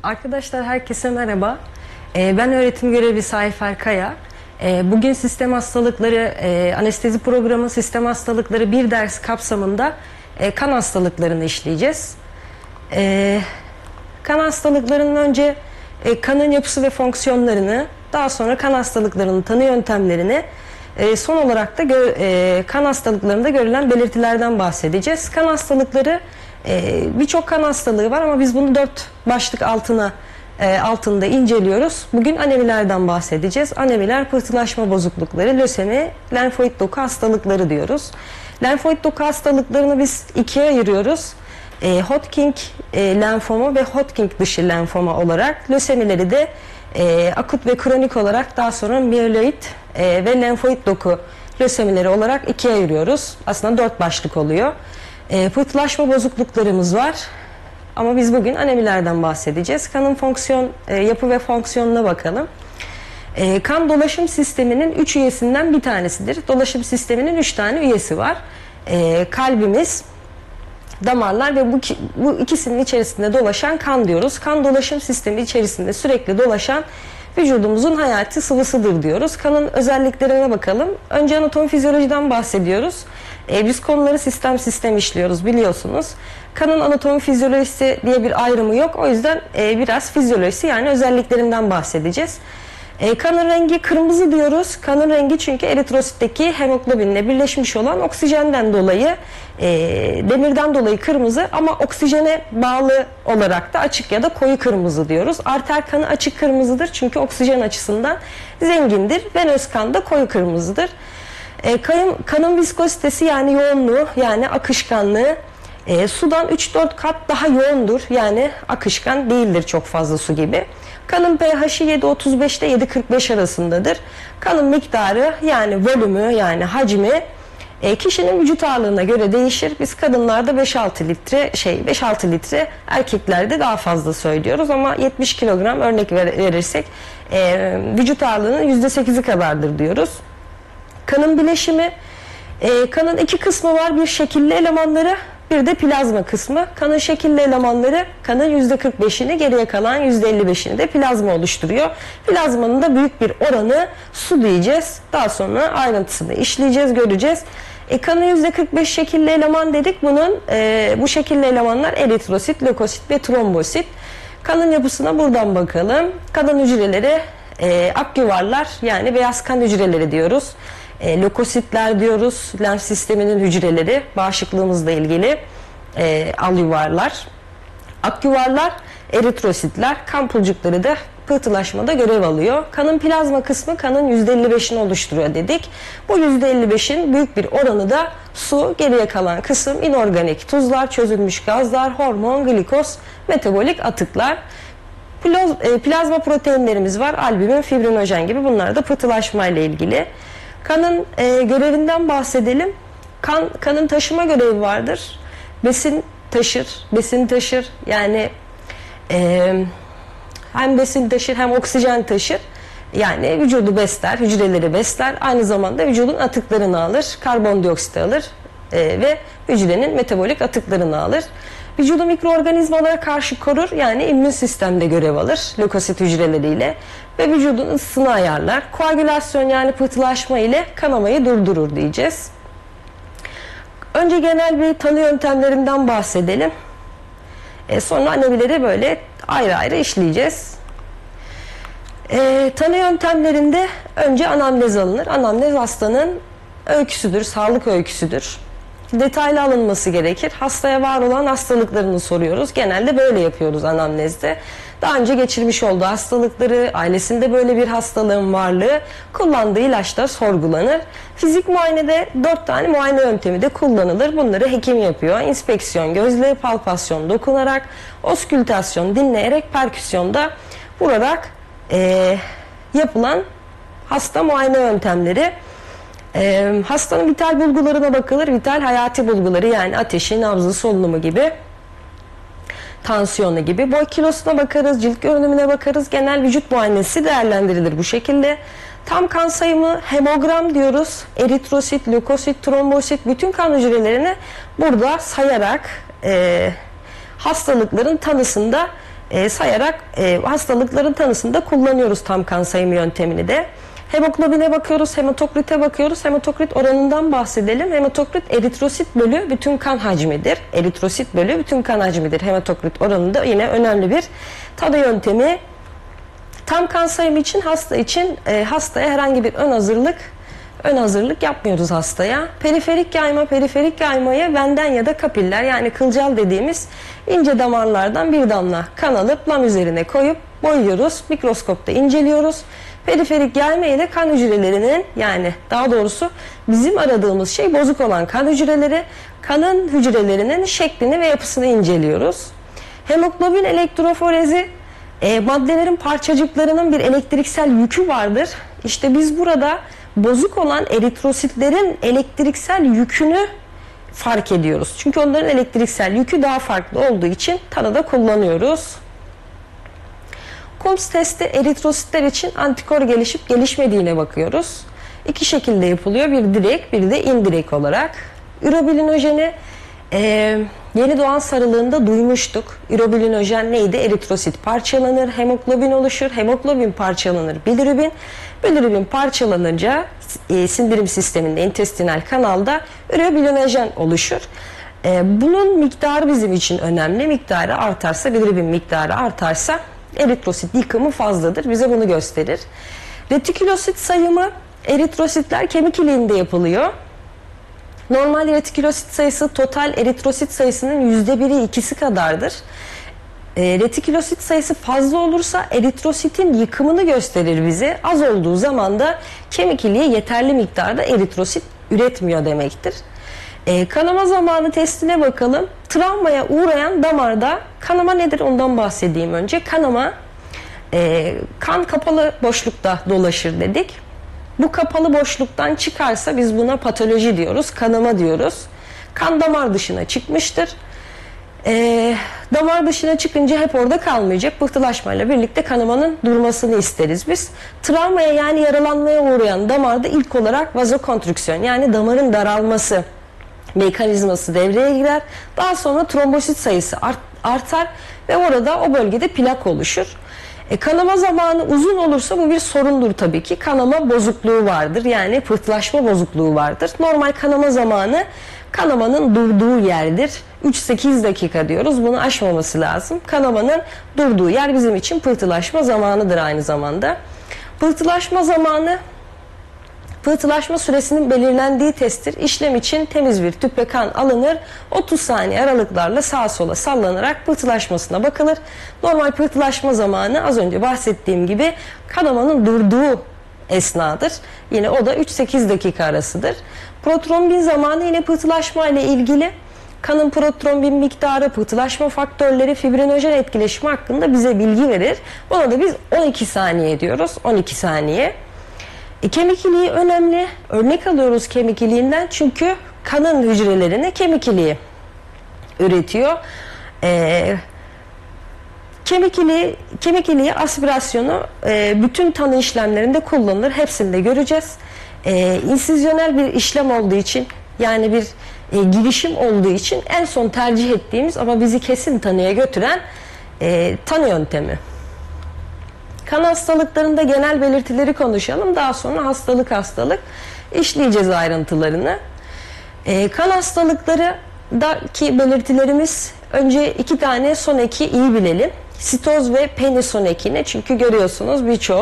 Arkadaşlar herkese merhaba. Ben öğretim görevlisi Ayfer Kaya. Bugün sistem hastalıkları, anestezi programı sistem hastalıkları bir ders kapsamında kan hastalıklarını işleyeceğiz. Kan hastalıklarının önce kanın yapısı ve fonksiyonlarını, daha sonra kan hastalıklarının tanı yöntemlerini, son olarak da kan hastalıklarında görülen belirtilerden bahsedeceğiz. Kan hastalıkları, birçok kan hastalığı var ama biz bunu 4 başlık altında inceliyoruz. Bugün anemilerden bahsedeceğiz. Anemiler, pıhtılaşma bozuklukları, lösemi, lenfoid doku hastalıkları diyoruz. Lenfoid doku hastalıklarını biz ikiye ayırıyoruz. Hodgkin lenfoma ve Hodgkin dışı lenfoma olarak, lösemileri de akut ve kronik olarak, daha sonra mieloid ve lenfoid doku lösemileri olarak ikiye ayırıyoruz. Aslında 4 başlık oluyor. Pıhtılaşma bozukluklarımız var. Ama biz bugün anemilerden bahsedeceğiz. Kanın yapı ve fonksiyonuna bakalım. Kan dolaşım sisteminin 3 üyesinden bir tanesidir. Dolaşım sisteminin 3 tane üyesi var. Kalbimiz, damarlar ve bu ikisinin içerisinde dolaşan kan diyoruz. Kan dolaşım sistemi içerisinde sürekli dolaşan vücudumuzun hayati sıvısıdır diyoruz. Kanın özelliklerine bakalım. Önce anatomi fizyolojiden bahsediyoruz. Biz konuları sistem işliyoruz, biliyorsunuz. Kanın anatomi fizyolojisi diye bir ayrımı yok. O yüzden biraz fizyolojisi, yani özelliklerinden bahsedeceğiz. Kanın rengi kırmızı diyoruz. Kanın rengi çünkü eritrositteki hemoglobinle birleşmiş olan oksijenden dolayı, demirden dolayı kırmızı, ama oksijene bağlı olarak da açık ya da koyu kırmızı diyoruz. Arter kanı açık kırmızıdır çünkü oksijen açısından zengindir. Venöz kan da koyu kırmızıdır. Kanın viskozitesi, yani yoğunluğu, yani akışkanlığı sudan 3-4 kat daha yoğundur. Yani akışkan değildir çok fazla su gibi. Kanın pH'i 7.35 ile 7.45 arasındadır. Kanın miktarı, yani volümü, yani hacmi kişinin vücut ağırlığına göre değişir. Biz kadınlarda 5-6 litre, erkeklerde daha fazla söylüyoruz ama 70 kilogram örnek verirsek vücut ağırlığının %8'i kadardır diyoruz. Kanın bileşimi, kanın iki kısmı var. Bir şekilli elemanları, bir de plazma kısmı. Kanın şekilli elemanları kanın %45'ini, geriye kalan %55'ini de plazma oluşturuyor. Plazmanın da büyük bir oranı su diyeceğiz. Daha sonra ayrıntısını işleyeceğiz, göreceğiz. Kanın %45 şekilli eleman dedik. Bu şekilli elemanlar eritrosit, lökosit ve trombosit. Kanın yapısına buradan bakalım. Kanın hücreleri, ak yuvarlar, yani beyaz kan hücreleri diyoruz. Lökositler diyoruz, lenf sisteminin hücreleri, bağışıklığımızla ilgili al yuvarlar. Ak yuvarlar, eritrositler, kan pulcukları da pıhtılaşmada görev alıyor. Kanın plazma kısmı kanın %55'ini oluşturuyor dedik. Bu %55'in büyük bir oranı da su, geriye kalan kısım inorganik tuzlar, çözülmüş gazlar, hormon, glikoz, metabolik atıklar. Plazma proteinlerimiz var, albümin, fibrinojen gibi, bunlar da pıhtılaşma ile ilgili. Kanın görevinden bahsedelim. Kanın taşıma görevi vardır. Besin taşır. Yani hem besin taşır hem oksijen taşır. Yani vücudu besler, hücreleri besler. Aynı zamanda vücudun atıklarını alır, karbondioksit alır ve hücrenin metabolik atıklarını alır. Vücudu mikroorganizmalara karşı korur, yani immün sistemde görev alır lökosit hücreleriyle ve vücudun ısısını ayarlar. Koagülasyon, yani pıhtılaşma ile kanamayı durdurur diyeceğiz. Önce genel bir tanı yöntemlerinden bahsedelim. Sonra anemileri böyle ayrı ayrı işleyeceğiz. Tanı yöntemlerinde önce anamnez alınır. Anamnez hastanın öyküsüdür, sağlık öyküsüdür. Detaylı alınması gerekir. Hastaya var olan hastalıklarını soruyoruz. Genelde böyle yapıyoruz anamnezde. Daha önce geçirmiş olduğu hastalıkları, ailesinde böyle bir hastalığın varlığı, kullandığı ilaçlar sorgulanır. Fizik muayenede 4 tane muayene yöntemi de kullanılır. Bunları hekim yapıyor. İnspeksiyon gözle, palpasyon dokunarak, oskültasyon dinleyerek, perküsyonda vurarak yapılan hasta muayene yöntemleri. Hastanın vital bulgularına bakılır. Vital hayati bulguları, yani ateşi, nabzı, solunumu gibi, tansiyonu gibi. Boy kilosuna bakarız, cilt görünümüne bakarız. Genel vücut muayenesi değerlendirilir bu şekilde. Tam kan sayımı, hemogram diyoruz. Eritrosit, lökosit, trombosit, bütün kan hücrelerini burada sayarak hastalıkların tanısında sayarak hastalıkların tanısında kullanıyoruz tam kan sayımı yöntemini de. Hemoglobine bakıyoruz, hematokrite bakıyoruz. Hematokrit oranından bahsedelim. Hematokrit eritrosit bölü bütün kan hacmidir. Eritrosit bölü bütün kan hacmidir. Hematokrit oranında yine önemli bir tanı yöntemi. Tam kan sayımı için hastaya herhangi bir ön hazırlık yapmıyoruz hastaya. Periferik yaymayı venden ya da kapiller yani kılcal dediğimiz ince damarlardan bir damla kan alıp lam üzerine koyup boyuyoruz. Mikroskopta inceliyoruz. Periferik yayma ile kan hücrelerinin yani daha doğrusu bizim aradığımız şey bozuk olan kan hücreleri, kanın hücrelerinin şeklini ve yapısını inceliyoruz. Hemoglobin elektroforezi maddelerin parçacıklarının bir elektriksel yükü vardır. İşte biz burada bozuk olan eritrositlerin elektriksel yükünü fark ediyoruz. Çünkü onların elektriksel yükü daha farklı olduğu için tanıda kullanıyoruz. Coombs testi eritrositler için antikor gelişip gelişmediğine bakıyoruz. İki şekilde yapılıyor. Bir direkt, bir de indirekt olarak. Ürobilinojeni yeni doğan sarılığında duymuştuk. Ürobilinojen neydi? Eritrosit parçalanır, hemoglobin oluşur. Hemoglobin parçalanır, bilirubin. Bilirubin parçalanınca sindirim sisteminde, intestinal kanalda ürobilinojen oluşur. Bunun miktarı bizim için önemli. Miktarı artarsa, bilirubin miktarı artarsa eritrosit yıkımı fazladır. Bize bunu gösterir. Retikülosit sayımı eritrositler kemik iliğinde yapılıyor. Normal retikülosit sayısı total eritrosit sayısının %1'i 2'si kadardır. Retikülosit sayısı fazla olursa eritrositin yıkımını gösterir bize. Az olduğu zaman da kemik iliği yeterli miktarda eritrosit üretmiyor demektir. Kanama zamanı testine bakalım. Travmaya uğrayan damarda kanama nedir ondan bahsedeyim önce. Kanama kan kapalı boşlukta dolaşır dedik. Bu kapalı boşluktan çıkarsa biz buna patoloji diyoruz, kanama diyoruz. Kan damar dışına çıkmıştır. Damar dışına çıkınca hep orada kalmayacak. Pıhtılaşmayla birlikte kanamanın durmasını isteriz biz. Travmaya yani yaralanmaya uğrayan damarda ilk olarak vazokonstrüksiyon yani damarın daralması mekanizması devreye girer. Daha sonra trombosit sayısı artar ve orada o bölgede plak oluşur. Kanama zamanı uzun olursa bu bir sorundur tabii ki. Kanama bozukluğu vardır. Yani pıhtılaşma bozukluğu vardır. Normal kanama zamanı kanamanın durduğu yerdir. 3-8 dakika diyoruz. Bunu aşmaması lazım. Kanamanın durduğu yer bizim için pıhtılaşma zamanıdır aynı zamanda. Pıhtılaşma süresinin belirlendiği testtir. İşlem için temiz bir tüple kan alınır. 30 saniye aralıklarla sağa sola sallanarak pıhtılaşmasına bakılır. Normal pıhtılaşma zamanı az önce bahsettiğim gibi kanamanın durduğu esnadır. Yine o da 3-8 dakika arasıdır. Protrombin zamanı yine pıhtılaşma ile ilgili. Kanın protrombin miktarı, pıhtılaşma faktörleri, fibrinojen etkileşimi hakkında bize bilgi verir. Ona da biz 12 saniye diyoruz. 12 saniye. Kemik iliği önemli. Örnek alıyoruz kemik iliğinden çünkü kanın hücrelerini kemik iliği üretiyor. Kemik iliği aspirasyonu bütün tanı işlemlerinde kullanılır. Hepsini de göreceğiz. İnsizyonel bir işlem olduğu için yani bir girişim olduğu için en son tercih ettiğimiz ama bizi kesin tanıya götüren tanı yöntemi. Kan hastalıklarında genel belirtileri konuşalım. Daha sonra hastalık işleyeceğiz ayrıntılarını. Kan hastalıklarındaki belirtilerimiz önce iki tane son eki iyi bilelim. Sitoz ve peni son ekini. Çünkü görüyorsunuz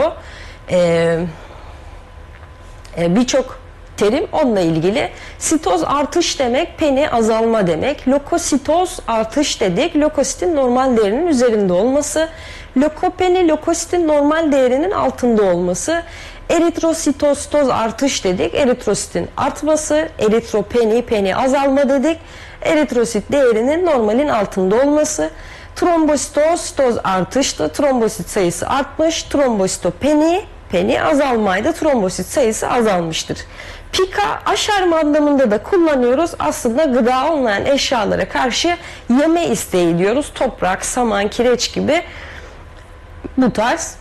birçok terim onunla ilgili. Sitoz artış demek, peni azalma demek. Lokositoz artış dedik. Lokositin normal değerinin üzerinde olması. Lokopeni, lokositin normal değerinin altında olması. Eritrositostoz artış dedik. Eritrositin artması. Eritropeni, peni azalma dedik. Eritrosit değerinin normalin altında olması. Trombositoz artıştı. Trombosit sayısı artmış. Trombositopeni, peni azalmaydı. Trombosit sayısı azalmıştır. Pika aşerme anlamında da kullanıyoruz. Aslında gıda olmayan eşyalara karşı yeme isteği diyoruz. Toprak, saman, kireç gibi bu tarz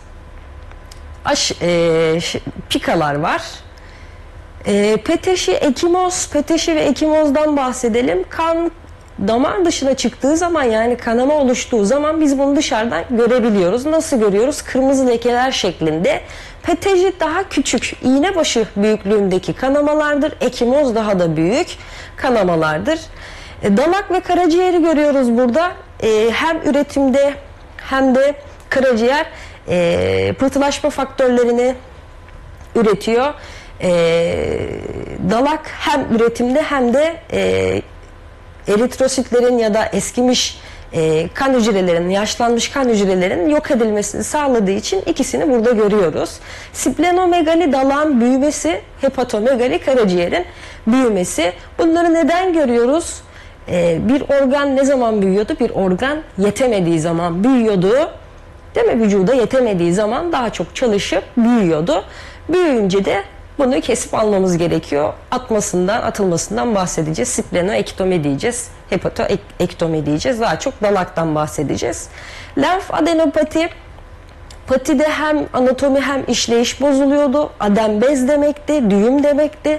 pikalar var. Peteşi, ekimoz, peteşi ve ekimozdan bahsedelim. Kan damar dışına çıktığı zaman, yani kanama oluştuğu zaman biz bunu dışarıdan görebiliyoruz. Nasıl görüyoruz? Kırmızı lekeler şeklinde. PTJ daha küçük, iğne başı büyüklüğündeki kanamalardır. Ekimoz daha da büyük kanamalardır. Dalak ve karaciğeri görüyoruz burada. Hem üretimde hem de karaciğer pıhtılaşma faktörlerini üretiyor. Dalak hem üretimde hem de eritrositlerin ya da eskimiş kan hücrelerinin, yaşlanmış kan hücrelerinin yok edilmesini sağladığı için ikisini burada görüyoruz. Splenomegali dalağın büyümesi, hepatomegali karaciğerin büyümesi. Bunları neden görüyoruz? Bir organ ne zaman büyüyordu? Bir organ yetemediği zaman büyüyordu. Değil mi? Vücuda yetemediği zaman daha çok çalışıp büyüyordu. Büyüyünce de bunu kesip almamız gerekiyor. Atılmasından bahsedeceğiz. Splenoektomi diyeceğiz. Hepatoektomi diyeceğiz. Daha çok dalaktan bahsedeceğiz. Lenf adenopati. Patide hem anatomi hem işleyiş bozuluyordu. Adem bez demekti, düğüm demekti.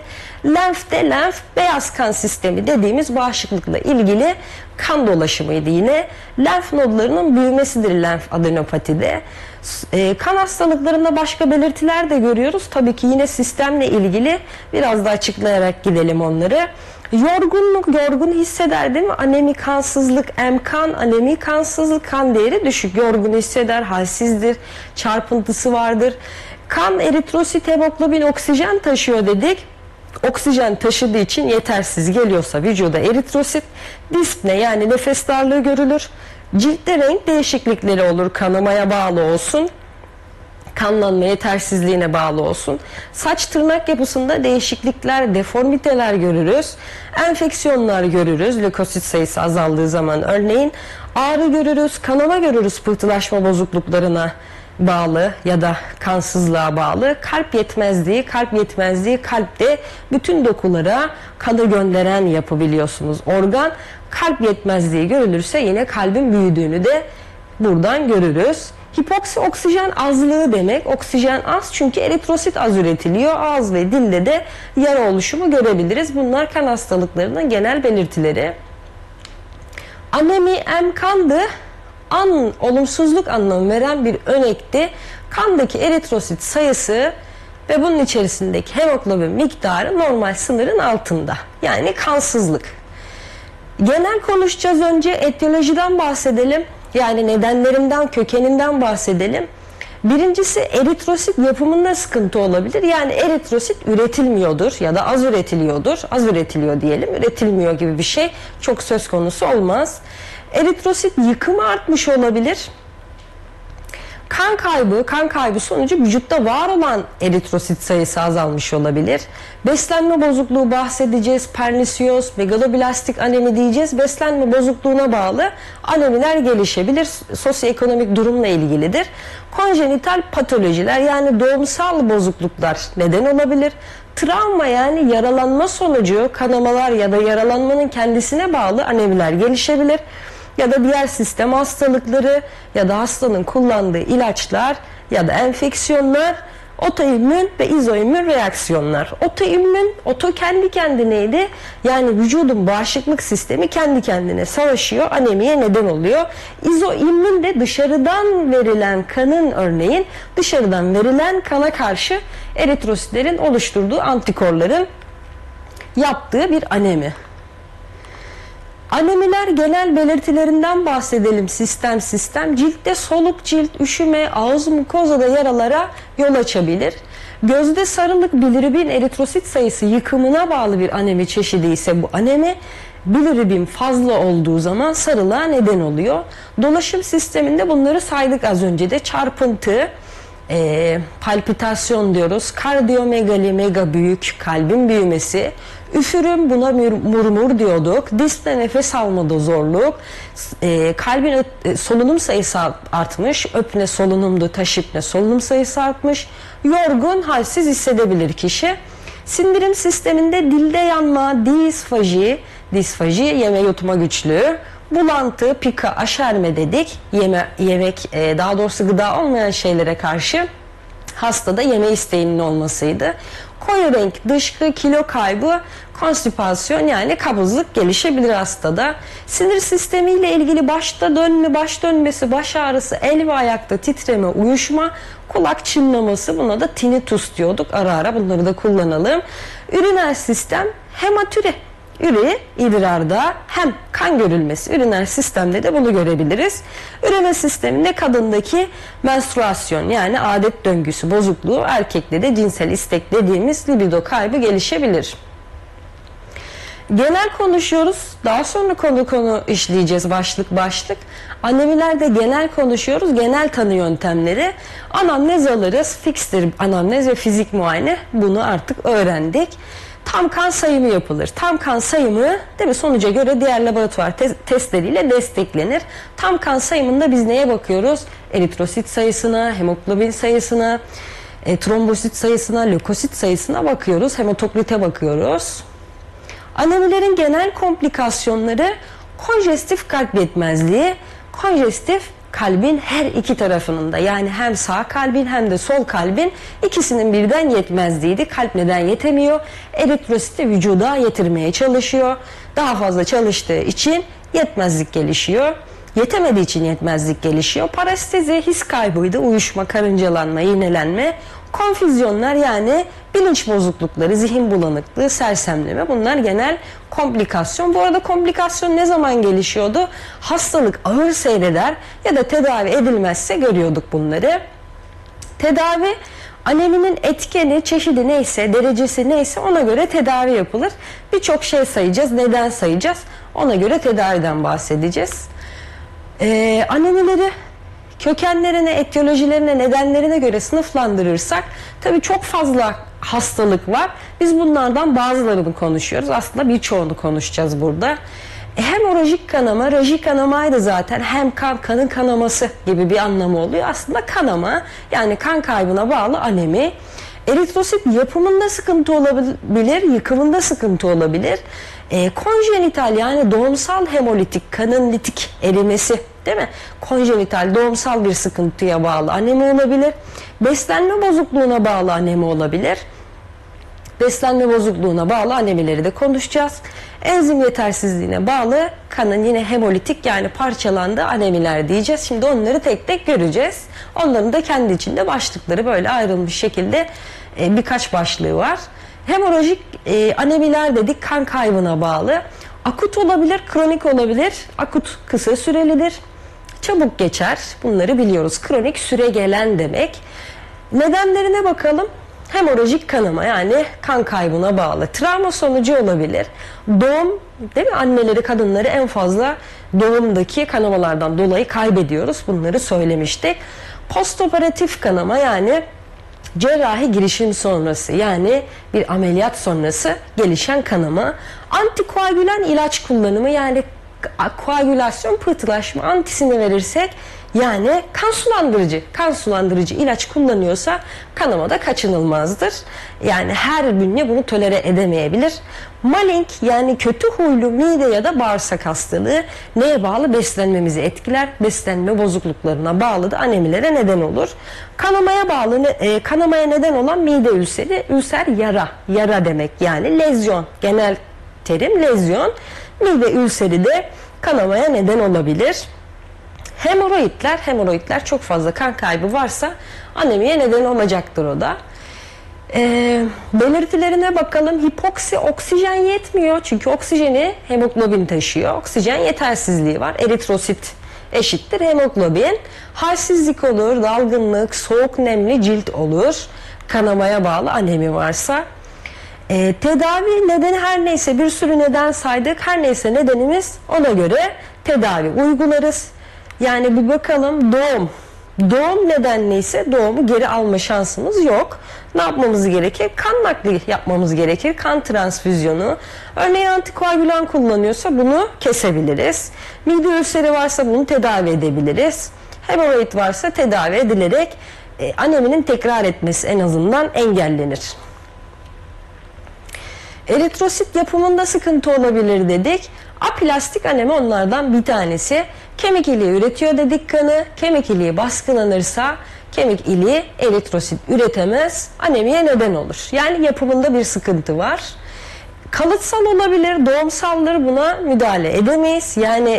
Lenf beyaz kan sistemi dediğimiz bağışıklıkla ilgili kan dolaşımıydı yine. Lenf nodlarının büyümesidir lenf adenopatide. Kan hastalıklarında başka belirtiler de görüyoruz. Tabii ki yine sistemle ilgili biraz da açıklayarak gidelim onları. Yorgunluk, yorgun hisseder değil mi? Anemi, kansızlık, emkan, anemi, kansızlık, kan değeri düşük. Yorgun hisseder, halsizdir, çarpıntısı vardır. Kan, eritrosit, hemoglobin, oksijen taşıyor dedik. Oksijen taşıdığı için yetersiz geliyorsa vücuda eritrosit, dispne yani nefes darlığı görülür. Ciltte renk değişiklikleri olur, kanamaya bağlı olsun. Kanlanma yetersizliğine bağlı olsun. Saç tırnak yapısında değişiklikler, deformiteler görürüz. Enfeksiyonlar görürüz. Lökosit sayısı azaldığı zaman örneğin ağrı görürüz, kanama görürüz pıhtılaşma bozukluklarına bağlı ya da kansızlığa bağlı. Kalp yetmezliği kalpte bütün dokulara kanı gönderen yapı biliyorsunuz. Organ, kalp yetmezliği görülürse yine kalbin büyüdüğünü de buradan görürüz. Hipoksi oksijen azlığı demek. Oksijen az çünkü eritrosit az üretiliyor. Ağız ve dilde de yara oluşumu görebiliriz. Bunlar kan hastalıklarının genel belirtileri. Anemi emkandı. Olumsuzluk anlamı veren bir örnekti. Kandaki eritrosit sayısı ve bunun içerisindeki hemoglobin miktarı normal sınırın altında. Yani kansızlık. Genel konuşacağız, önce etiyolojiden bahsedelim. Yani nedenlerinden, kökeninden bahsedelim. Birincisi eritrosit yapımında sıkıntı olabilir. Yani eritrosit üretilmiyordur ya da az üretiliyordur. Az üretiliyor diyelim, üretilmiyor gibi bir şey çok söz konusu olmaz. Eritrosit yıkımı artmış olabilir. Kan kaybı sonucu vücutta var olan eritrosit sayısı azalmış olabilir. Beslenme bozukluğu bahsedeceğiz. Pernisiyoz, megaloblastik anemi diyeceğiz. Beslenme bozukluğuna bağlı anemiler gelişebilir. Sosyoekonomik durumla ilgilidir. Konjenital patolojiler yani doğumsal bozukluklar neden olabilir. Travma yani yaralanma sonucu kanamalar ya da yaralanmanın kendisine bağlı anemiler gelişebilir. Ya da diğer sistem hastalıkları ya da hastanın kullandığı ilaçlar ya da enfeksiyonlar, otoimmün ve izoimmün reaksiyonlar. Oto kendi kendineydi. Yani vücudun bağışıklık sistemi kendi kendine savaşıyor, anemiye neden oluyor. İzoimmün de dışarıdan verilen kanın, örneğin dışarıdan verilen kana karşı eritrositlerin oluşturduğu antikorların yaptığı bir anemi. Anemiler genel belirtilerinden bahsedelim sistem. Ciltte soluk cilt, üşüme, ağız mukozada yaralara yol açabilir. Gözde sarılık, bilirubin, eritrosit sayısı yıkımına bağlı bir anemi çeşidi ise bu anemi, bilirubin fazla olduğu zaman sarılığa neden oluyor. Dolaşım sisteminde bunları saydık az önce de. Çarpıntı, palpitasyon diyoruz. Kardiyomegali, mega büyük, kalbin büyümesi. Üfürüm, buna murmur diyorduk. Dispne, nefes almada zorluk. Kalbin solunum sayısı artmış. Öpne solunumdu, taşipne solunum sayısı artmış. Yorgun, halsiz hissedebilir kişi. Sindirim sisteminde dilde yanma, disfaji, yeme yutma güçlüğü. Bulantı, pika, aşerme dedik. Yemek, daha doğrusu gıda olmayan şeylere karşı Hastada yeme isteğinin olmasıydı. Koyu renk, dışkı, kilo kaybı, konstipasyon yani kabızlık gelişebilir hastada. Sinir sistemiyle ilgili başta dönme, baş dönmesi, baş ağrısı, el ve ayakta titreme, uyuşma, kulak çınlaması, buna da tinnitus diyorduk. Ara ara bunları da kullanalım. Üriner sistem hematüri. Üre, idrarda hem kan görülmesi, üriner sistemde de bunu görebiliriz. Üreme sisteminde kadındaki menstruasyon yani adet döngüsü bozukluğu, erkekte de cinsel istek dediğimiz libido kaybı gelişebilir. Genel konuşuyoruz. Daha sonra konu işleyeceğiz başlık başlık. Anemilerde genel konuşuyoruz. Genel tanı yöntemleri. Anamnez alırız. Fikstir anamnez ve fizik muayene. Bunu artık öğrendik. Tam kan sayımı yapılır. Tam kan sayımı değil mi? Sonuca göre diğer laboratuvar testleriyle desteklenir. Tam kan sayımında biz neye bakıyoruz? Eritrosit sayısına, hemoglobin sayısına, trombosit sayısına, lökosit sayısına bakıyoruz. Hematokrite bakıyoruz. Anemilerin genel komplikasyonları konjestif kalp yetmezliği, konjestif kalbin her iki tarafının da yani hem sağ kalbin hem de sol kalbin ikisinin birden yetmezliğiydi. Kalp neden yetemiyor? Eritrositi vücuda yetirmeye çalışıyor. Daha fazla çalıştığı için yetmezlik gelişiyor. Yetemediği için yetmezlik gelişiyor. Parestezi his kaybıydı. Uyuşma, karıncalanma, iğnelenme. Konfüzyonlar yani bilinç bozuklukları, zihin bulanıklığı, sersemleme, bunlar genel komplikasyon. Bu arada komplikasyon ne zaman gelişiyordu? Hastalık ağır seyreder ya da tedavi edilmezse görüyorduk bunları. Tedavi, aneminin etkeni, çeşidi neyse, derecesi neyse ona göre tedavi yapılır. Birçok şey sayacağız, neden sayacağız? Ona göre tedaviden bahsedeceğiz. Anemileri kökenlerine, etiyolojilerine, nedenlerine göre sınıflandırırsak tabii çok fazla hastalık var. Biz bunlardan bazılarını konuşuyoruz. Aslında birçoğunu konuşacağız burada. Hemorajik kanama, rajik kanamaydı zaten. Hem kanın kanaması gibi bir anlamı oluyor. Aslında kanama yani kan kaybına bağlı anemi. Eritrosit yapımında sıkıntı olabilir, yıkımında sıkıntı olabilir. Konjenital yani doğumsal hemolitik, kanın litik erimesi değil mi? Konjenital doğumsal bir sıkıntıya bağlı anemi olabilir. Beslenme bozukluğuna bağlı anemi olabilir. Beslenme bozukluğuna bağlı anemileri de konuşacağız. Enzim yetersizliğine bağlı kanın yine hemolitik yani parçalandığı anemiler diyeceğiz. Şimdi onları tek tek göreceğiz. Onların da kendi içinde başlıkları böyle ayrılmış şekilde birkaç başlığı var. Hemorajik anemiler dedik, kan kaybına bağlı. Akut olabilir, kronik olabilir. Akut kısa sürelidir. Çabuk geçer. Bunları biliyoruz. Kronik süre gelen demek. Nedenlerine bakalım. Hemorajik kanama yani kan kaybına bağlı. Travma sonucu olabilir. Doğum değil mi? Anneleri, kadınları en fazla doğumdaki kanamalardan dolayı kaybediyoruz. Bunları söylemiştik. Postoperatif kanama yani cerrahi girişim sonrası yani bir ameliyat sonrası gelişen kanama. Antikoagülan ilaç kullanımı yani koagülasyon, pıhtılaşma antisini verirsek yani kan sulandırıcı ilaç kullanıyorsa kanama da kaçınılmazdır. Yani her bünye bunu tolere edemeyebilir. Malign yani kötü huylu mide ya da bağırsak hastalığı neye bağlı? Beslenmemizi etkiler. Beslenme bozukluklarına bağlı da anemilere neden olur. Kanamaya bağlı, kanamaya neden olan mide ülseri, ülser yara demek yani lezyon, genel terim lezyon. Mide ülseri de kanamaya neden olabilir. Hemoroidler çok fazla kan kaybı varsa anemiye neden olacaktır o da. Belirtilerine bakalım. Hipoksi, oksijen yetmiyor. Çünkü oksijeni hemoglobin taşıyor. Oksijen yetersizliği var. Eritrosit eşittir hemoglobin. Halsizlik olur, dalgınlık, soğuk nemli cilt olur. Kanamaya bağlı anemi varsa. Tedavi nedeni her neyse bir sürü neden saydık. Her neyse nedenimiz ona göre tedavi uygularız. Yani bir bakalım doğum nedenliyse doğumu geri alma şansımız yok. Ne yapmamız gerekir? Kan nakli yapmamız gerekir. Kan transfüzyonu. Örneğin antikoagülan kullanıyorsa bunu kesebiliriz. Mide ülseri varsa bunu tedavi edebiliriz. Hemoroid varsa tedavi edilerek aneminin tekrar etmesi en azından engellenir. Eritrosit yapımında sıkıntı olabilir dedik. Aplastik anemi onlardan bir tanesi. Kemik iliği üretiyor dedik kanı. Kemik iliği baskılanırsa kemik iliği eritrosit üretemez, anemiye neden olur. Yani yapımında bir sıkıntı var. Kalıtsal olabilir, doğumsaldır, buna müdahale edemeyiz. Yani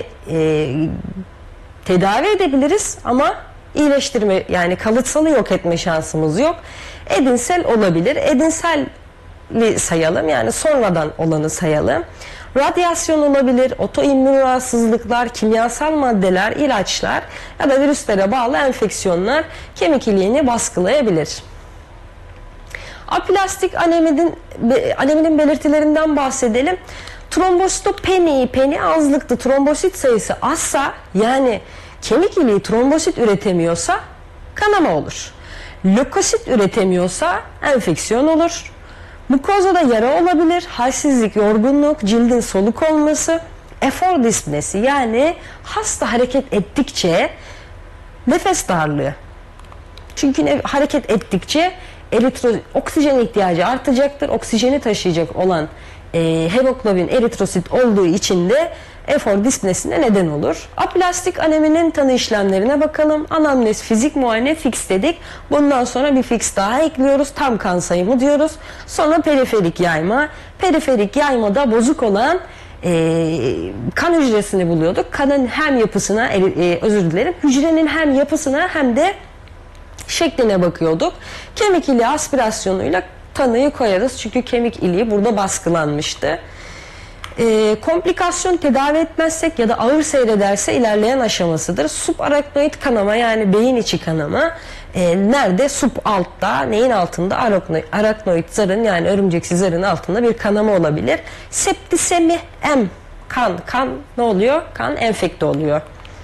tedavi edebiliriz ama iyileştirme, yani kalıtsalı yok etme şansımız yok. Edinsel olabilir. Edinselli sayalım, yani sonradan olanı sayalım. Radyasyon olabilir, otoimmün rahatsızlıklar, kimyasal maddeler, ilaçlar ya da virüslere bağlı enfeksiyonlar kemik iliğini baskılayabilir. Aplastik aneminin belirtilerinden bahsedelim. Trombositopeni azlıklı, trombosit sayısı azsa, yani kemik iliği trombosit üretemiyorsa kanama olur. Lökosit üretemiyorsa enfeksiyon olur. Mukozada yara olabilir, halsizlik, yorgunluk, cildin soluk olması, efor dispnesi, yani hasta hareket ettikçe nefes darlığı. Çünkü hareket ettikçe oksijen ihtiyacı artacaktır. Oksijeni taşıyacak olan hemoglobin eritrosit olduğu için de efor dispnesine neden olur. Aplastik aneminin tanı işlemlerine bakalım. Anamnez, fizik muayene, fix dedik. Bundan sonra bir fix daha ekliyoruz. Tam kan sayımı diyoruz. Sonra periferik yayma. Periferik yaymada bozuk olan kan hücresini buluyorduk. Kanın hem yapısına, hücrenin hem yapısına hem de şekline bakıyorduk. Kemik iliği aspirasyonuyla tanıyı koyarız. Çünkü kemik iliği burada baskılanmıştı. Komplikasyon tedavi etmezsek ya da ağır seyrederse ilerleyen aşamasıdır. Subaraknoid kanama, yani beyin içi kanama. Nerede? Sub altta, neyin altında? Araknoid zarın, yani örümceksi zarın altında bir kanama olabilir. Septisemi kan ne oluyor? Kan enfekte oluyor.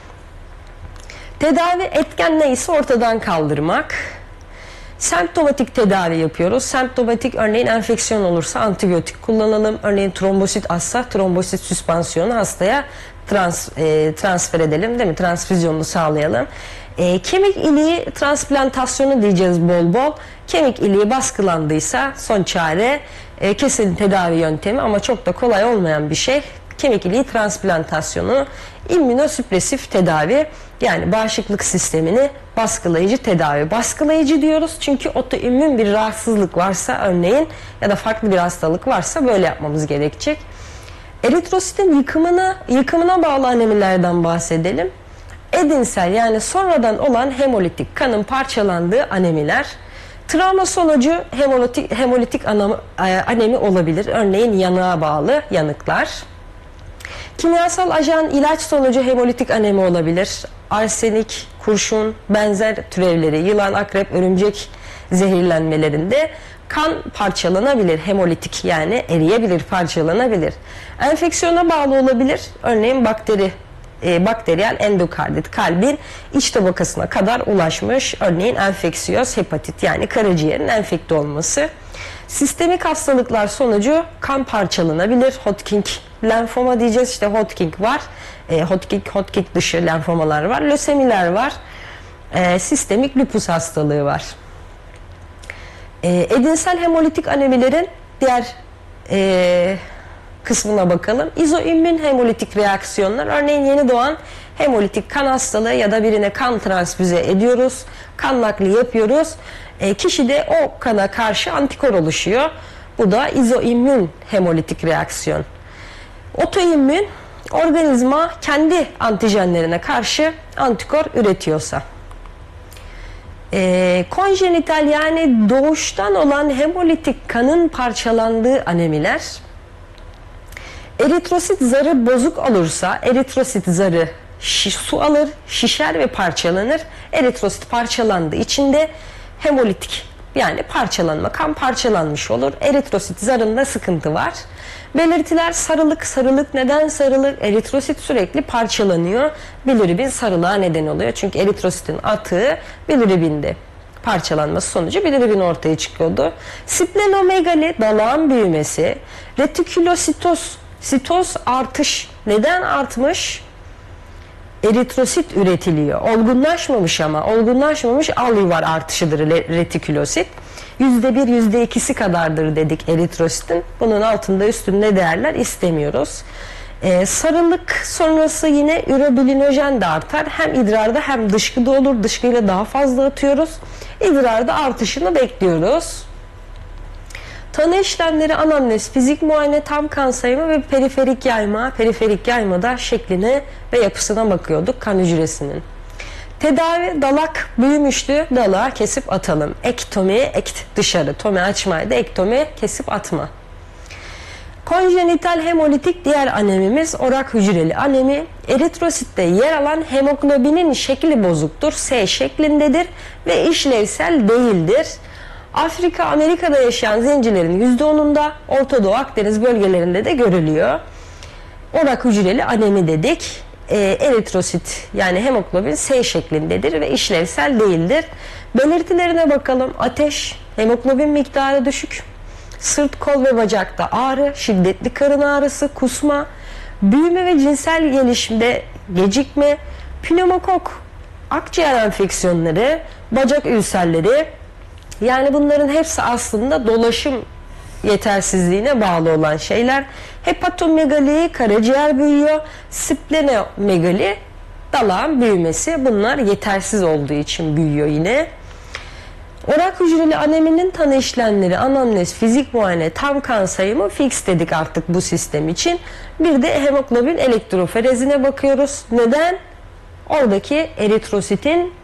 Tedavi etken neyse ortadan kaldırmak. Semptomatik tedavi yapıyoruz. Semptomatik, örneğin enfeksiyon olursa antibiyotik kullanalım. Örneğin trombosit azsa trombosit süspansiyonu hastaya transfer edelim, değil mi? Transfüzyonunu sağlayalım. Kemik iliği transplantasyonu diyeceğiz bol bol. Kemik iliği baskılandıysa son çare kesin tedavi yöntemi, ama çok da kolay olmayan bir şey. Kemik iliği transplantasyonu, immünosüpresif tedavi, yani bağışıklık sistemini baskılayıcı tedavi. Baskılayıcı diyoruz çünkü otoimmün bir rahatsızlık varsa örneğin, ya da farklı bir hastalık varsa böyle yapmamız gerekecek. Eritrositin yıkımına bağlı anemilerden bahsedelim. Edinsel, yani sonradan olan hemolitik, kanın parçalandığı anemiler. Travma sonucu hemolitik anemi olabilir. Örneğin yanığa bağlı yanıklar. Kimyasal ajan, ilaç sonucu hemolitik anemi olabilir. Arsenik, kurşun, benzer türevleri, yılan, akrep, örümcek zehirlenmelerinde kan parçalanabilir. Hemolitik, yani eriyebilir, parçalanabilir. Enfeksiyona bağlı olabilir. Örneğin bakteriyel endokardit, kalbin iç tabakasına kadar ulaşmış. Örneğin enfeksiyöz hepatit, yani karaciğerin enfekte olması. Sistemik hastalıklar sonucu kan parçalanabilir. Hodgkin lenfoma diyeceğiz. İşte Hodgkin var. Hodgkin dışı lenfomalar var. Lösemiler var. Sistemik lupus hastalığı var. Edinsel hemolitik anemilerin diğer kısmına bakalım. İzoimmün hemolitik reaksiyonlar. Örneğin yeni doğan hemolitik kan hastalığı ya da birine kan transfüze ediyoruz. Kan nakli yapıyoruz. Kişide o kana karşı antikor oluşuyor. Bu da izoimmün hemolitik reaksiyon. Otoimmün, organizma kendi antijenlerine karşı antikor üretiyorsa. Konjenital, yani doğuştan olan hemolitik kanın parçalandığı anemiler. Eritrosit zarı bozuk olursa eritrosit zarı su alır, şişer ve parçalanır. Eritrosit parçalandığı için de hemolitik, yani parçalanma, kan parçalanmış olur. Eritrosit zarında sıkıntı var. Belirtiler sarılık. Neden sarılık? Eritrosit sürekli parçalanıyor. Bilirubin sarılığa neden oluyor. Çünkü eritrositin atığı bilirubinde parçalanması sonucu bilirubin ortaya çıkıyordu. Splenomegali, dalağın büyümesi. Retikülositoz artış. Neden artmış? Eritrosit üretiliyor. Olgunlaşmamış ama. Olgunlaşmamış alüvar artışıdır retikülosit. %1, %2'si kadardır dedik eritrositin. Bunun altında üstünde değerler istemiyoruz. Sarılık sonrası yine ürobilinojen de artar. Hem idrarda hem dışkıda olur. Dışkıyla daha fazla atıyoruz. İdrarda artışını bekliyoruz. Tanı işlemleri anamnez, fizik muayene, tam kan sayımı ve periferik yayma. Periferik yaymada şekline ve yapısına bakıyorduk kan hücresinin. Tedavi, dalak büyümüştü, dalağı kesip atalım. Ektomi, dışarı, tomi açmaydı, ektomi kesip atma. Konjenital hemolitik diğer anemimiz orak hücreli anemi. Eritrositte yer alan hemoglobinin şekli bozuktur. S şeklindedir ve işlevsel değildir. Afrika, Amerika'da yaşayan zencilerin %10'unda, Orta Doğu, Akdeniz bölgelerinde de görülüyor. Orak hücreli anemi dedik. Eritrosit yani hemoglobin S şeklindedir ve işlevsel değildir. Belirtilerine bakalım. Ateş, hemoglobin miktarı düşük. Sırt, kol ve bacakta ağrı, şiddetli karın ağrısı, kusma, büyüme ve cinsel gelişimde gecikme, pneumokok, akciğer enfeksiyonları, bacak ülserleri, yani bunların hepsi aslında dolaşım yetersizliğine bağlı olan şeyler. Hepatomegali, karaciğer büyüyor, splenomegali, dalağın büyümesi, bunlar yetersiz olduğu için büyüyor yine. Orak hücreli aneminin tanı işlemleri, anamnez, fizik muayene, tam kan sayımı fix dedik artık bu sistem için. Bir de hemoglobin elektroforezine bakıyoruz. Neden? Oradaki eritrositin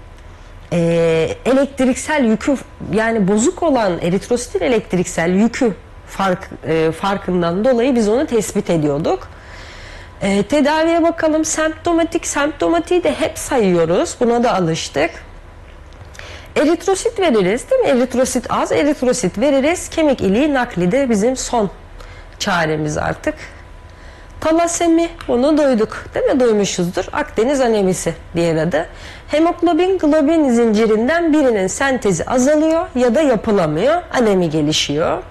elektriksel yükü, yani bozuk olan eritrositin elektriksel yükü farkından dolayı biz onu tespit ediyorduk. Tedaviye bakalım. Semptomatiği de hep sayıyoruz. Buna da alıştık. Eritrosit veririz değil mi? Eritrosit az, eritrosit veririz. Kemik iliği nakli de bizim son çaremiz artık. Talasemi, bunu duyduk değil mi? Duymuşuzdur. Akdeniz anemisi diğer adı. Hemoglobin globin zincirinden birinin sentezi azalıyor ya da yapılamıyor. Anemi gelişiyor.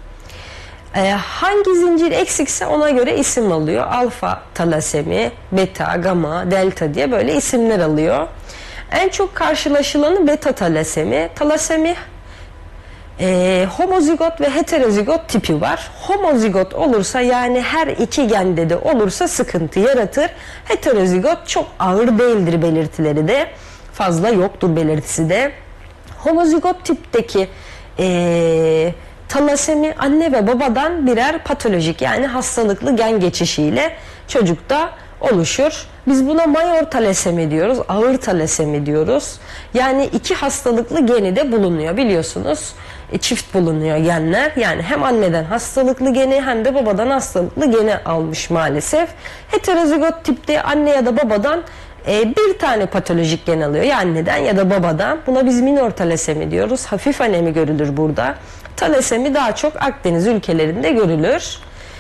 Hangi zincir eksikse ona göre isim alıyor. Alfa talasemi, beta, gamma, delta diye böyle isimler alıyor. En çok karşılaşılanı beta talasemi. Talasemi homozigot ve heterozigot tipi var. Homozigot olursa, yani her iki gende de olursa sıkıntı yaratır. Heterozigot çok ağır değildir, belirtileri de fazla yoktur belirtisi de. Homozigot tipteki talasemi anne ve babadan birer patolojik, yani hastalıklı gen geçişiyle çocukta oluşur. Biz buna mayor talasemi diyoruz, ağır talasemi diyoruz. Yani iki hastalıklı geni de bulunuyor biliyorsunuz. Çift bulunuyor genler. Yani hem anneden hastalıklı geni hem de babadan hastalıklı geni almış maalesef. Heterozigot tipte anne ya da babadan bir tane patolojik gen alıyor. Ya anneden ya da babadan. Buna biz minor talasemi diyoruz. Hafif anemi görülür burada. Talasemi daha çok Akdeniz ülkelerinde görülür.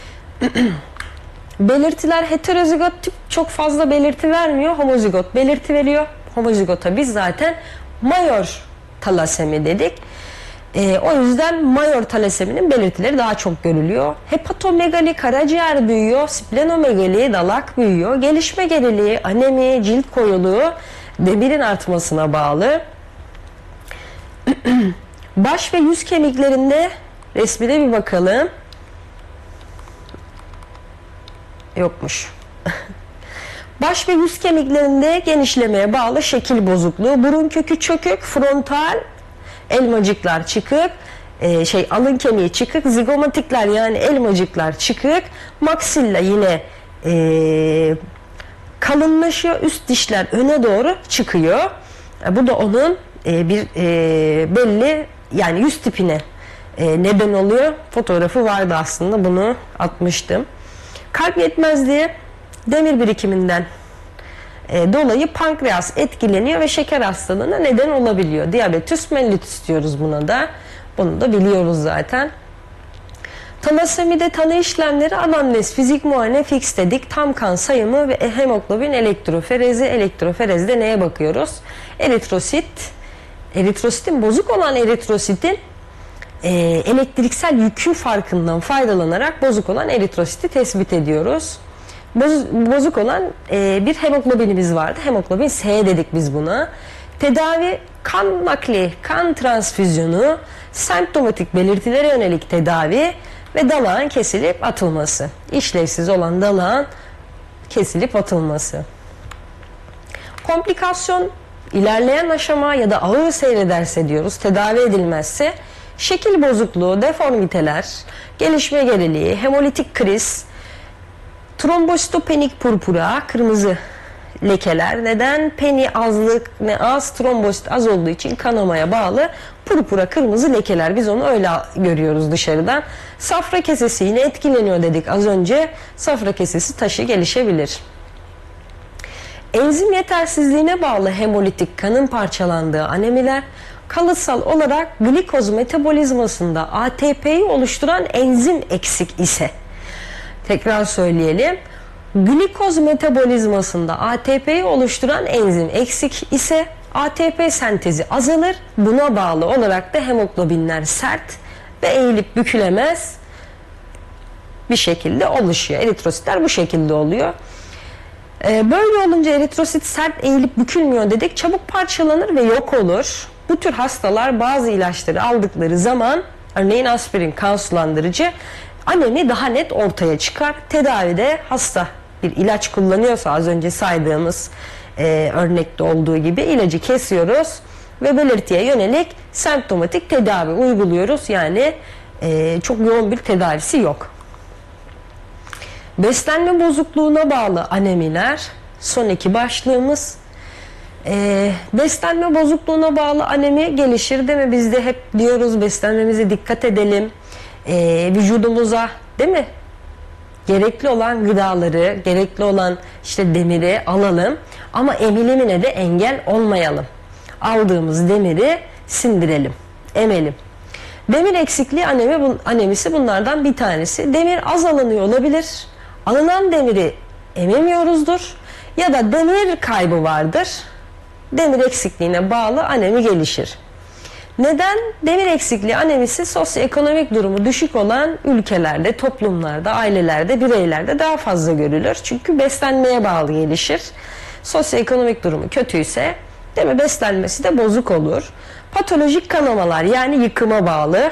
Belirtiler, heterozigot tip çok fazla belirti vermiyor. Homozigot belirti veriyor. Homozigota biz zaten mayor talasemi dedik. O yüzden mayor talaseminin belirtileri daha çok görülüyor. Hepatomegali, karaciğer büyüyor. Splenomegali, dalak büyüyor. Gelişme geriliği, anemi, cilt koyuluğu demirin artmasına bağlı. Baş ve yüz kemiklerinde resmine bir bakalım. Yokmuş. Baş ve yüz kemiklerinde genişlemeye bağlı şekil bozukluğu, burun kökü çökük, frontal elmacıklar çıkık, alın kemiği çıkık, zigomatikler yani elmacıklar çıkık, maksilla yine kalınlaşıyor, üst dişler öne doğru çıkıyor. Bu da onun belli, yani yüz tipine neden oluyor. Fotoğrafı vardı aslında, bunu atmıştım. Kalp yetmezliği demir birikiminden dolayı pankreas etkileniyor ve şeker hastalığına neden olabiliyor. Diyabetüs mellitus diyoruz buna da. Bunu da biliyoruz zaten. Talasemide tanı işlemleri, anamnez, fizik muayene fix dedik. Tam kan sayımı ve hemoglobin elektroforezi. Elektroforezde neye bakıyoruz? Eritrosit. Eritrositin, bozuk olan eritrositin elektriksel yükü farkından faydalanarak bozuk olan eritrositi tespit ediyoruz. Bozuk olan bir hemoglobinimiz vardı. Hemoglobin S dedik biz buna. Tedavi, kan nakli, kan transfüzyonu, semptomatik belirtilere yönelik tedavi ve dalağın kesilip atılması. İşlevsiz olan dalağın kesilip atılması. Komplikasyon ilerleyen aşama ya da ağır seyrederse diyoruz, tedavi edilmezse şekil bozukluğu, deformiteler, gelişme geriliği, hemolitik kriz, trombositopenik purpura, kırmızı lekeler. Neden? Peni azlık, ne az, trombosit az olduğu için kanamaya bağlı purpura, kırmızı lekeler. Biz onu öyle görüyoruz dışarıdan. Safra kesesi yine etkileniyor dedik az önce. Safra kesesi taşı gelişebilir. Enzim yetersizliğine bağlı hemolitik, kanın parçalandığı anemiler, kalıtsal olarak glikoz metabolizmasında ATP'yi oluşturan enzim eksik ise, tekrar söyleyelim, glikoz metabolizmasında ATP'yi oluşturan enzim eksik ise ATP sentezi azalır. Buna bağlı olarak da hemoglobinler sert ve eğilip bükülemez bir şekilde oluşuyor. Eritrositler bu şekilde oluyor. Böyle olunca eritrosit sert, eğilip bükülmüyor dedik. Çabuk parçalanır ve yok olur. Bu tür hastalar bazı ilaçları aldıkları zaman, örneğin aspirin, kan sulandırıcı, anemi daha net ortaya çıkar. Tedavide hasta bir ilaç kullanıyorsa, az önce saydığımız örnekte olduğu gibi ilacı kesiyoruz ve belirtiye yönelik semptomatik tedavi uyguluyoruz. Yani çok yoğun bir tedavisi yok. Beslenme bozukluğuna bağlı anemiler son iki başlığımız. Beslenme bozukluğuna bağlı anemi gelişir değil mi? Biz de hep diyoruz beslenmemize dikkat edelim. Vücudumuza değil mi? Gerekli olan gıdaları, gerekli olan işte demiri alalım ama emilimine de engel olmayalım. Aldığımız demiri sindirelim, emelim. Demir eksikliği anemisi bunlardan bir tanesi. Demir az alınıyor olabilir. Alınan demiri ememiyoruzdur ya da demir kaybı vardır. Demir eksikliğine bağlı anemi gelişir. Neden? Demir eksikliği anemisi sosyoekonomik durumu düşük olan ülkelerde, toplumlarda, ailelerde, bireylerde daha fazla görülür. Çünkü beslenmeye bağlı gelişir. Sosyoekonomik durumu kötüyse değil mi, beslenmesi de bozuk olur. Patolojik kanamalar, yani yıkıma bağlı.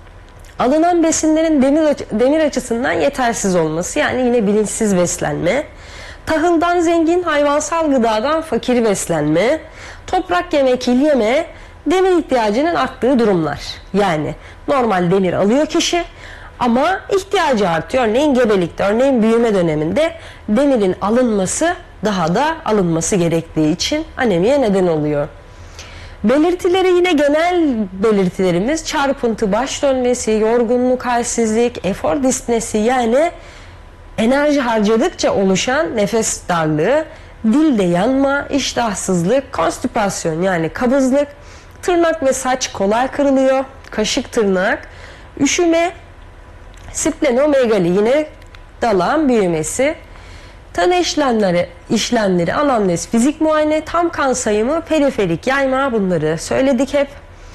Alınan besinlerin demir açısından yetersiz olması, yani yine bilinçsiz beslenme. Tahıldan zengin, hayvansal gıdadan fakir beslenme. Toprak yeme, kil yeme, demir ihtiyacının arttığı durumlar. Yani normal demir alıyor kişi ama ihtiyacı artıyor. Örneğin gebelikte, örneğin büyüme döneminde demirin alınması daha da alınması gerektiği için anemiye neden oluyor. Belirtileri yine genel belirtilerimiz çarpıntı, baş dönmesi, yorgunluk, halsizlik, efor dispnesi, yani enerji harcadıkça oluşan nefes darlığı, dilde yanma, iştahsızlık, konstipasyon yani kabızlık, tırnak ve saç kolay kırılıyor, kaşık tırnak, üşüme, splenomegali yine dalağın büyümesi, tanı işlemleri, anamnez, fizik muayene, tam kan sayımı, periferik yayma, bunları söyledik hep.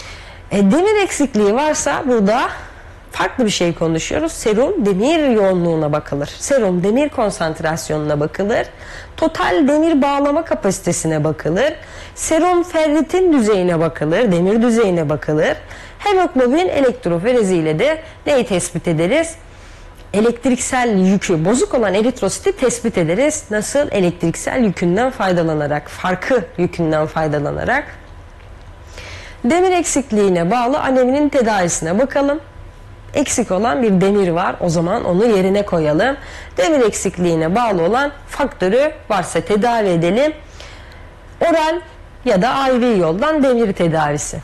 Demir eksikliği varsa burada farklı bir şey konuşuyoruz. Serum demir yoğunluğuna bakılır. Serum demir konsantrasyonuna bakılır. Total demir bağlama kapasitesine bakılır. Serum ferritin düzeyine bakılır. Demir düzeyine bakılır. Hemoglobin elektroforezi ile de neyi tespit ederiz? Elektriksel yükü bozuk olan eritrositi tespit ederiz. Nasıl? Elektriksel yükünden faydalanarak, farkı yükünden faydalanarak. Demir eksikliğine bağlı aneminin tedavisine bakalım. Eksik olan bir demir var. O zaman onu yerine koyalım. Demir eksikliğine bağlı olan faktörü varsa tedavi edelim. Oral ya da IV yoldan demir tedavisi.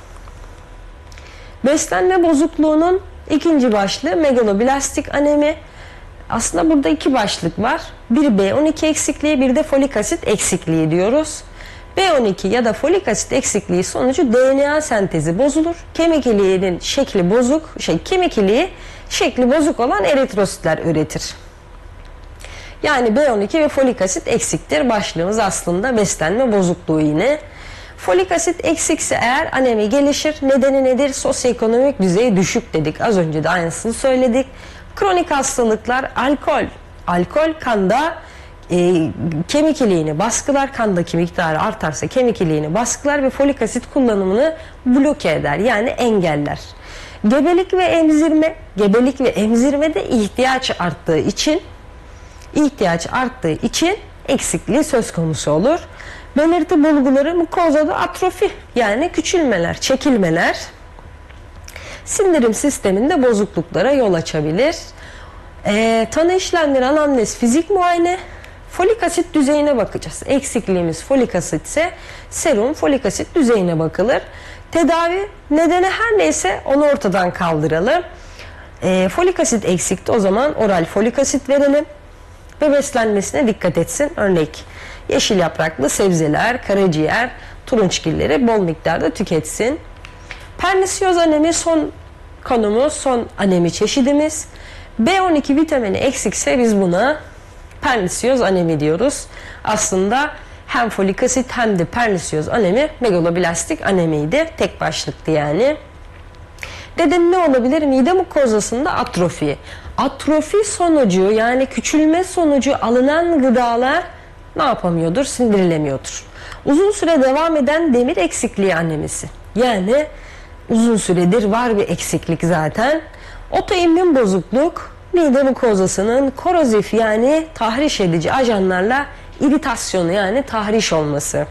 Beslenme bozukluğunun ikinci başlığı megaloblastik anemi. Aslında burada iki başlık var. Bir B12 eksikliği, bir de folik asit eksikliği diyoruz. B12 ya da folik asit eksikliği sonucu DNA sentezi bozulur. Kemik iliğinin şekli bozuk, kemik iliği şekli bozuk olan eritrositler üretir. Yani B12 ve folik asit eksiktir. Başlığımız aslında beslenme bozukluğu yine. Folik asit eksikse eğer anemi gelişir. Nedeni nedir? Sosyoekonomik düzeyi düşük dedik. Az önce de aynısını söyledik. Kronik hastalıklar, alkol. Alkol kanda kemik iliğini baskılar, kandaki miktarı artarsa kemik iliğini baskılar ve folik asit kullanımını bloke eder, yani engeller. Gebelik ve emzirme, gebelik ve emzirmede ihtiyaç arttığı için ihtiyaç arttığı için eksikliği söz konusu olur. Belirti bulguları mukozada atrofi yani küçülmeler, çekilmeler sindirim sisteminde bozukluklara yol açabilir. Tanı işlemleri anamnez, fizik muayene, folik asit düzeyine bakacağız. Eksikliğimiz folik asit ise serum folik asit düzeyine bakılır. Tedavi nedeni her neyse onu ortadan kaldıralım. Folik asit eksikti, o zaman oral folik asit verelim ve beslenmesine dikkat etsin. Örnek yeşil yapraklı sebzeler, karaciğer, turunçgilleri bol miktarda tüketsin. Pernisiyoz anemi son konumuz, son anemi çeşidimiz. B12 vitamini eksikse biz buna pernisiyoz anemi diyoruz. Aslında hem folik asit hem de pernisiyoz anemi megaloblastik anemiydi. Tek başlıktı yani. Nedeni ne olabilir? Mide mukozasında atrofi. Atrofi sonucu yani küçülme sonucu alınan gıdalar ne yapamıyordur? Sindirilemiyordur. Uzun süre devam eden demir eksikliği anemisi. Yani uzun süredir var bir eksiklik zaten. Otoimmün bozukluk, mide mukozasının korozif yani tahriş edici ajanlarla iritasyonu yani tahriş olması.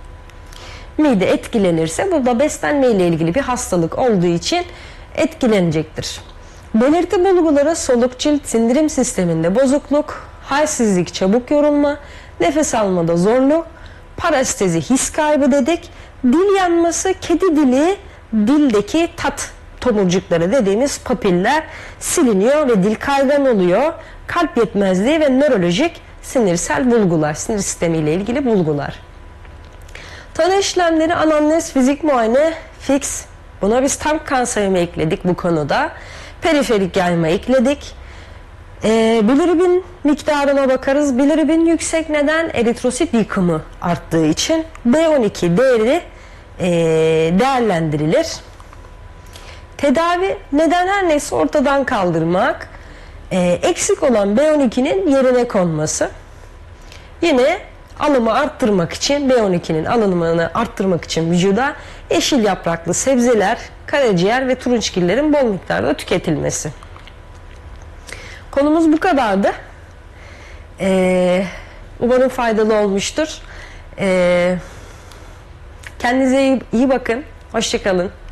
Mide etkilenirse burada beslenme ile ilgili bir hastalık olduğu için etkilenecektir. Belirti bulguları soluk cilt sindirim sisteminde bozukluk, halsizlik, çabuk yorulma, nefes almada zorluk, parestezi, his kaybı dedik. Dil yanması, kedi dili, dildeki tat tomurcukları dediğimiz papiller siliniyor ve dil kaygan oluyor. Kalp yetmezliği ve nörolojik sinirsel bulgular, sinir sistemi ile ilgili bulgular. Tanı işlemleri anamnez, fizik muayene, fix. Buna biz tam kan sayımı ekledik bu konuda. Periferik yayma ekledik. Bilirubin miktarına bakarız. Bilirubin yüksek, neden? Eritrosit yıkımı arttığı için B12 değeri değerlendirilir. Tedavi neden her neyse ortadan kaldırmak. Eksik olan B12'nin yerine konması. Yine alımı arttırmak için, B12'nin alınımını arttırmak için vücuda yeşil yapraklı sebzeler, karaciğer ve turunçgillerin bol miktarda tüketilmesi. Konumuz bu kadardı. Umarım faydalı olmuştur. Kendinize iyi bakın. Hoşça kalın.